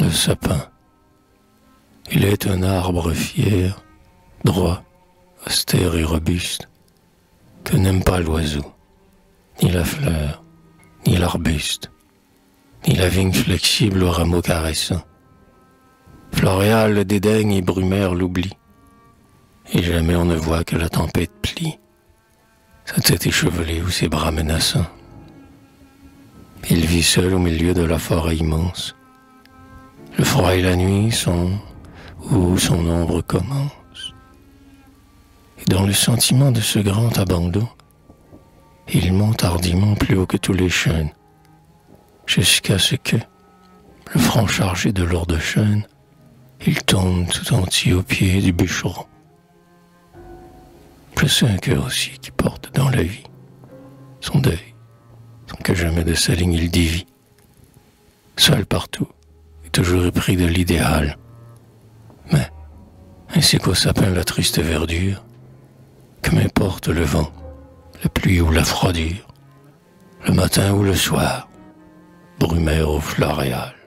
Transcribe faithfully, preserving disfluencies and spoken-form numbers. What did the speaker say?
le sapin. Il est un arbre fier, droit, austère et robuste, que n'aime pas l'oiseau, ni la fleur, ni l'arbuste, ni la vigne flexible aux rameaux caressants. Floréal le dédaigne et Brumaire l'oublie, et jamais on ne voit que la tempête plie sa tête échevelée ou ses bras menaçants. Il vit seul au milieu de la forêt immense. Le froid et la nuit sont où son ombre commence. Et dans le sentiment de ce grand abandon, il monte hardiment plus haut que tous les chênes, jusqu'à ce que, le front chargé de lourdes chaînes, il tombe tout entier aux pieds du bûcheron. Plus un cœur aussi qui porte dans la vie son deuil, sans que jamais de sa ligne il dévie. Seul partout, et toujours épris de l'idéal. Mais, ainsi qu'au sapin la triste verdure, que m'importe le vent, la pluie ou la froidure, le matin ou le soir, Brumaire au Floréal.